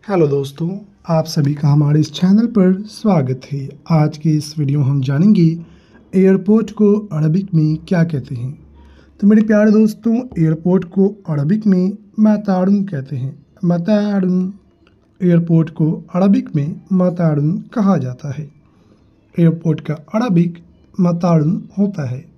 Hello दोस्तों, आप सभी का हमारे इस चैनल पर स्वागत है। आज के इस वीडियो में हम जानेंगे एयरपोर्ट को अरबिक में क्या कहते हैं। तो मेरे प्यारे दोस्तों, एयरपोर्ट को अरबिक में मतारुन कहते हैं। मतारुन, एयरपोर्ट को अरबिक में मतारुन कहा जाता है। एयरपोर्ट का अरबिक मतारुन होता है।